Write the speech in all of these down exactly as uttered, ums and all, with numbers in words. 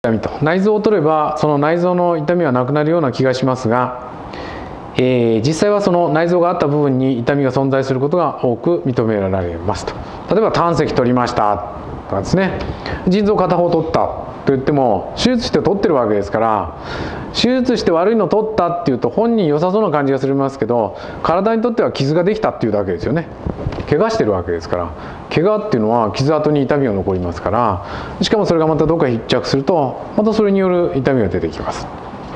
痛みと、内臓を取ればその内臓の痛みはなくなるような気がしますが、えー、実際はその内臓があった部分に痛みが存在することが多く認められますと。例えば胆石取りましたとかですね、腎臓片方取ったと言っても手術して取ってるわけですから、手術して悪いの取ったっていうと本人良さそうな感じがしますけど、体にとっては傷ができたっていうだけですよね。怪我してるわけですから、怪我っていうのは傷跡に痛みが残りますから、しかもそれがまたどっかに必着するとまたそれによる痛みが出てきます。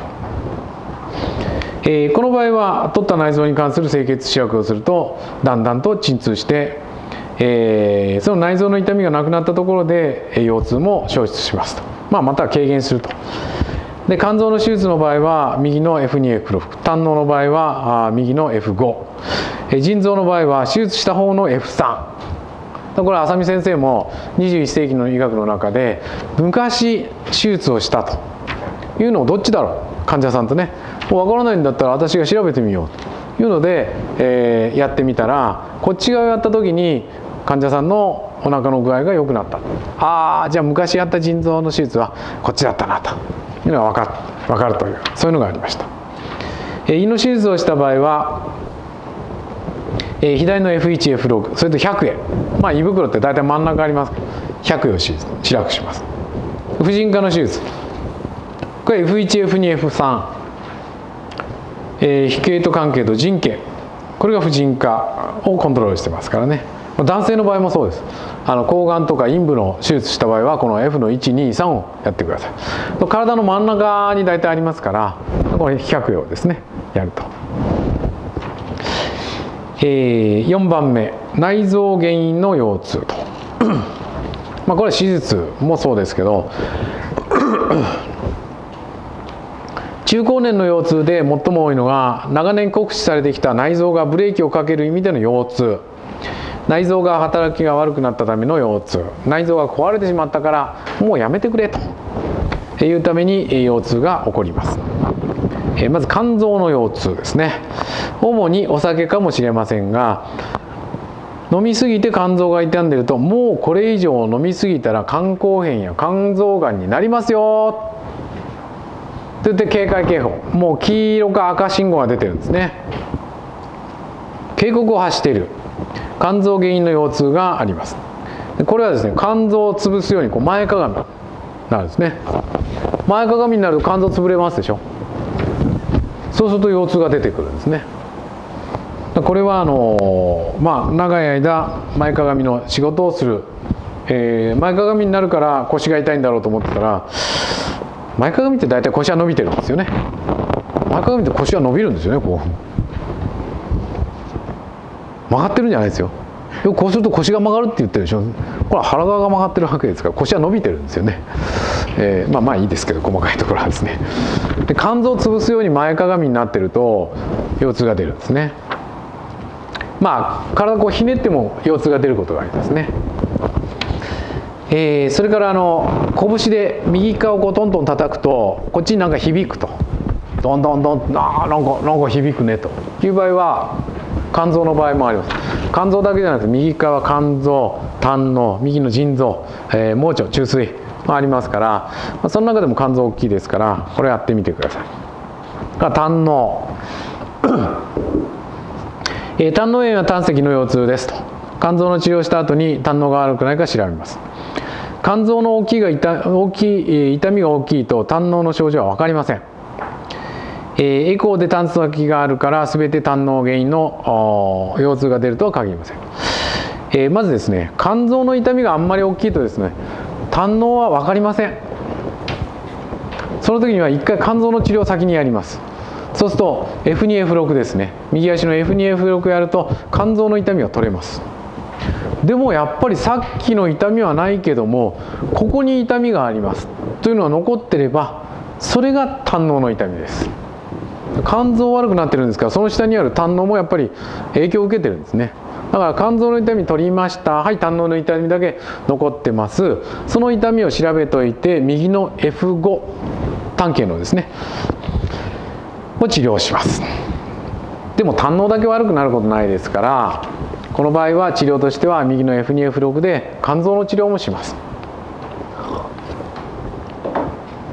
えー、この場合は取った内臓に関する清潔試薬をするとだんだんと鎮痛して、えー、その内臓の痛みがなくなったところで腰痛も消失しますと、まあ、または軽減すると。で、肝臓の手術の場合は右の エフツー、エフシックス、胆のうの場合は右の エフファイブ、えー、腎臓の場合は手術した方の エフスリー。これは浅見先生もにじゅういっせいきの医学の中で昔手術をしたというのをどっちだろう、患者さんとね、もう分からないんだったら私が調べてみようというので、えー、やってみたら、こっち側をやった時に患者さんのお腹の具合が良くなった。ああ、じゃあ昔やった腎臓の手術はこっちだったなというのが分かる、分かるという、そういうのがありました。えー、胃の手術をした場合は、えー、左の エフワン、エフシックス、それとひゃくえ、まあ胃袋って大体真ん中ありますからひゃくえを指略します。婦人科の手術、これ エフワン、エフツー、エフスリー、えー、皮形と関係と腎系、これが婦人科をコントロールしてますからね。男性の場合もそうです。あの睾丸とか陰部の手術した場合はこの エフのいち、に、さんをやってください。体の真ん中に大体ありますから、これひゃくえをですねやると。えー、よんばんめ、内臓原因の腰痛とまあこれは手術もそうですけど中高年の腰痛で最も多いのが、長年酷使されてきた内臓がブレーキをかける意味での腰痛、内臓が働きが悪くなったための腰痛、内臓が壊れてしまったからもうやめてくれというために腰痛が起こります。まず肝臓の腰痛ですね。主にお酒かもしれませんが、飲みすぎて肝臓が傷んでいると、もうこれ以上飲みすぎたら肝硬変や肝臓がんになりますよと言って警戒警報、もう黄色か赤信号が出てるんですね。警告を発している肝臓原因の腰痛があります。これはですね、肝臓を潰すようにこう前かがみになるんですね。前かがみになると肝臓潰れますでしょ。そうすると腰痛が出てくるんですね。これはあのまあ長い間前かがみの仕事をする、えー、前かがみになるから腰が痛いんだろうと思ってたら、前かがみって大体腰は伸びてるんですよね。前かがみって腰は伸びるんですよね。こう曲がってるんじゃないですよ。よくこうすると腰が曲がるって言ってるでしょ。これは腹側が曲がってるわけですから、腰は伸びてるんですよね。えー、まあまあいいですけど、細かいところはですね。で、肝臓を潰すように前かがみになってると腰痛が出るんですね。まあ体をこうひねっても腰痛が出ることがありますね。えー、それからあの拳で右側をこうトントン叩くとこっちになんか響くと、どんどんどん、あーなんかなんか響くねという場合は肝臓の場合もあります。肝臓だけじゃなくて右側は肝臓、胆のう、右の腎臓、えー、盲腸、虫垂ありますから、まあ、その中でも肝臓大きいですから、これやってみてください。胆のうえー、胆のう炎は胆石の腰痛ですと。肝臓の治療をした後に胆のうが悪くないか調べます。肝臓の大きいが痛大きい痛みが大きいと胆のうの症状は分かりません。えー、エコーで胆石があるから全て胆のう原因の腰痛が出るとは限りません。えー、まずですね、肝臓の痛みがあんまり大きいとですね、胆のうは分かりません。その時には一回肝臓の治療を先にやります。そうすると エフツー、エフシックス ですね、右足の エフツー、エフシックス やると肝臓の痛みが取れます。でもやっぱりさっきの痛みはないけども、ここに痛みがありますというのが残ってれば、それが胆のうの痛みです。肝臓悪くなってるんですから、その下にある胆のうもやっぱり影響を受けてるんですね。だから肝臓の痛み取りました、はい、胆のうの痛みだけ残ってます。その痛みを調べといて、右の エフファイブ 胆系のですねを治療します。でも胆のうだけ悪くなることないですから、この場合は治療としては右の エフツー、エフシックス で肝臓の治療もします。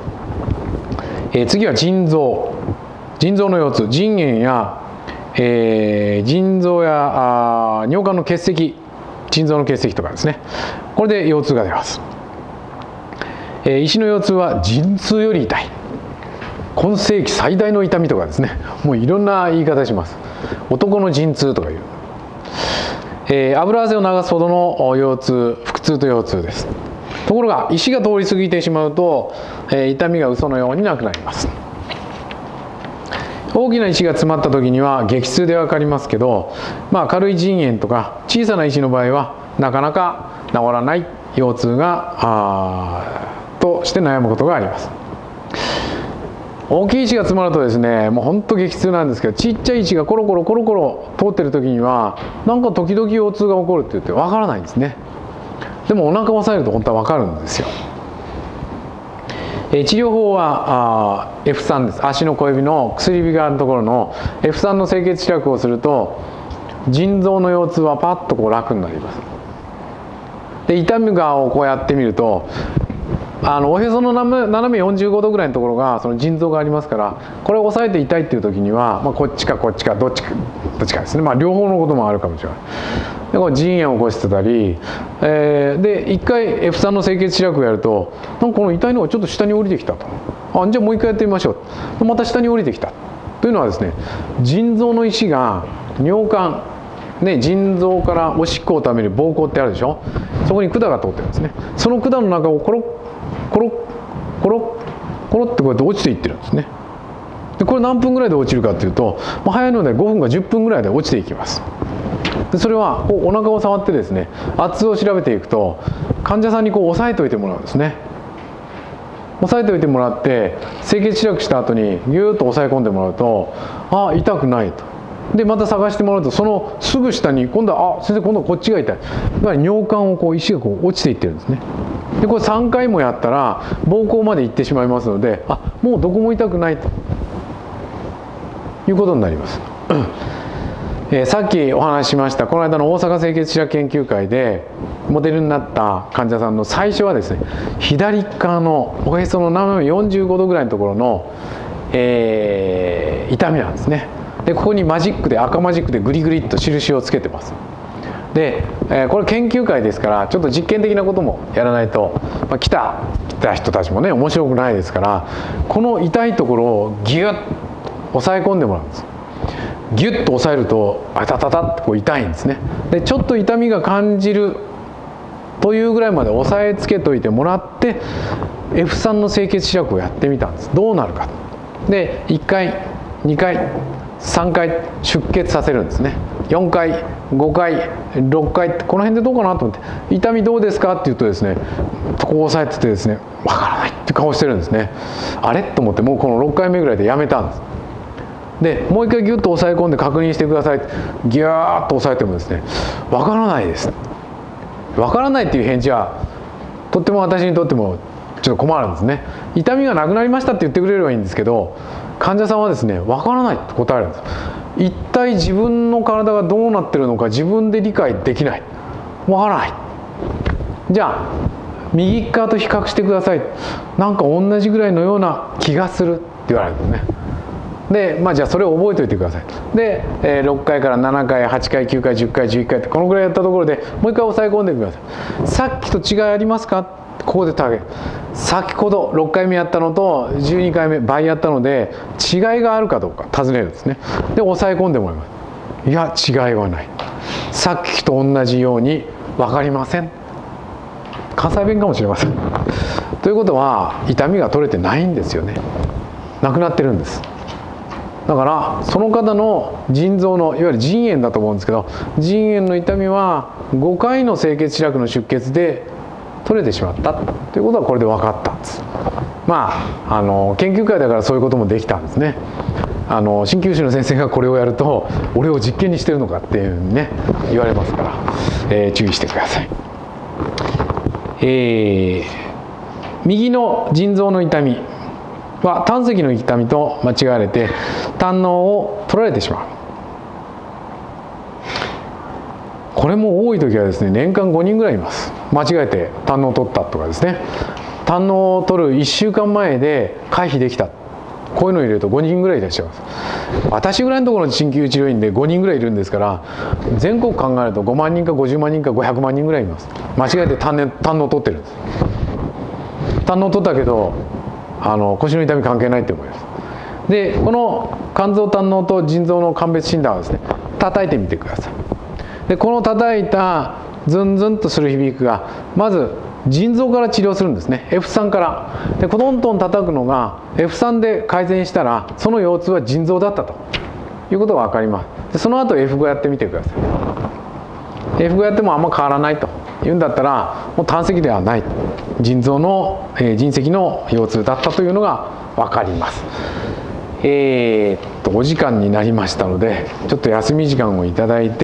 えー、次は腎臓。腎臓の腰痛、腎炎や、えー、腎臓やあ尿管の結石、腎臓の結石とかですね、これで腰痛が出ます。えー、石の腰痛は陣痛より痛い、今世紀最大の痛みとかですね、もういろんな言い方します。男の陣痛とかいう、えー、油汗を流すほどの腰痛、腹痛と腰痛です。ところが石が通り過ぎてしまうと、えー、痛みが嘘のようになくなります。大きな石が詰まった時には激痛で分かりますけど、まあ、軽い腎炎とか小さな石の場合はなかなか治らない腰痛があとして悩むことがあります。大きい石が詰まるとですね、もうほんと激痛なんですけど、ちっちゃい石がコロコロコロコロ通ってる時にはなんか時々腰痛が起こるって言って分からないんですね。でもお腹を押さえると本当は分かるんですよ。え治療法はあ エフスリー です。足の小指の薬指側のところの エフスリー の清潔視力をすると腎臓の腰痛はパッとこう楽になります。で痛みがをこうやってみると、あのおへその斜めよんじゅうごどぐらいのところがその腎臓がありますから、これを押さえて痛いっていう時には、まあ、こっちかこっちかどっちかどっちかですね、まあ、両方のこともあるかもしれない。でこれ腎炎を起こしてたり、えー、で一回 エフスリー の清潔視力をやると、なんかこの痛いのがちょっと下に降りてきたと。あ、じゃあもう一回やってみましょう。また下に降りてきたというのはですね、腎臓の石が尿管ね、腎臓からおしっこをためる膀胱ってあるでしょ。そこに管が通ってるんですね。その管の中をコロッコロッコロッコロッってこうやって落ちていってるんですね。でこれ何分ぐらいで落ちるかっていうと、まあ、早いのでごふんかじゅっぷんぐらいで落ちていきます。でそれはこうお腹を触ってですね、圧を調べていくと患者さんにこう押さえておいてもらうんですね。押さえておいてもらって清潔視力した後にギューッと押さえ込んでもらうと、あ、痛くないと。でまた探してもらうと、そのすぐ下に今度は、あ、先生今度はこっちが痛い。つまり尿管をこう石がこう落ちていってるんですね。でこれさんかいもやったら膀胱まで行ってしまいますので、あ、もうどこも痛くないということになります。えー、さっきお話ししましたこの間の大阪清潔視力研究会でモデルになった患者さんの最初はですね、左側のおへその斜めよんじゅうごどぐらいのところの、えー、痛みなんですね。でここにマジックで赤マジックでグリグリっと印をつけてます。で、えー、これ研究会ですからちょっと実験的なこともやらないと、まあ、来た来た人たちもね面白くないですから、この痛いところをギュッと押さえ込んでもらうんです。ギュッと押さえるとあたたたってこう痛いんですね。でちょっと痛みが感じるというぐらいまで押さえつけといてもらって エフスリー の清潔視力をやってみたんです。どうなるか。でいっかいにかいさんかい出血させるんですね。よんかいごかいろっかいってこの辺でどうかなと思って、痛みどうですかって言うとですね、こう押さえててですね、わからないって顔してるんですね。あれと思ってもうこのろっかいめぐらいでやめたんです。でもう一回ギュッと押さえ込んで確認してください。ギューッと押さえてもですね、わからないです。わからないっていう返事はとっても私にとってもちょっと困るんですね。痛みがなくなりましたって言ってくれればいいんですけど、患者さんはですね、わからないって答えるんです。一体自分の体がどうなってるのか自分で理解できない。わからない。じゃあ右側と比較してください。なんか同じぐらいのような気がするって言われるんですね。で、まあ、じゃあそれを覚えておいてください。で、えー、ろっかいからななかいはちかいきゅうかいじゅっかいじゅういっかいってこのぐらいやったところでもう一回押さえ込んでください。さっきと違いありますか。ここでターゲット。先ほどろっかいめやったのとじゅうにかいめ倍やったので違いがあるかどうか尋ねるんですね。で押さえ込んでもらいます。いや違いはない。さっきと同じように分かりません。関西弁かもしれません。ということは痛みが取れてないんですよね。なくなってるんです。だからその方の腎臓のいわゆる腎炎だと思うんですけど、腎炎の痛みはごかいの清潔視力の出血で取れてしまったということはこれで分かったんです。まああの研究会だからそういうこともできたんですね。あの鍼灸師の先生がこれをやると俺を実験にしてるのかっていうふうにね言われますから、えー、注意してください。えー、右の腎臓の痛みは胆石の痛みと間違われて胆のうを取られてしまう。これも多い時はですね年間ごにんぐらいいます。間違えて胆のうを取ったとかですね、胆のうを取るいっしゅうかんまえで回避できたこういうの入れるとごにんぐらいいらっしゃいます。私ぐらいのところの鍼灸治療院でごにんぐらいいるんですから、全国考えるとごまんにんかごじゅうまんにんかごひゃくまんにんぐらいいます。間違えて胆のう取ってるんです。胆のう取ったけどあの腰の痛み関係ないって思います。でこの肝臓胆のうと腎臓の鑑別診断はですね、叩いてみてください。でこの叩いたズンズンとする響きがまず腎臓から治療するんですね。 エフスリー からでコトントン叩くのが エフスリー で改善したら、その腰痛は腎臓だったということが分かります。でその後 エフご やってみてください。 エフご やってもあんま変わらないというんだったら、もう胆石ではない、腎臓の、えー、腎石の腰痛だったというのが分かります。えー、っとお時間になりましたので、ちょっと休み時間をいただいて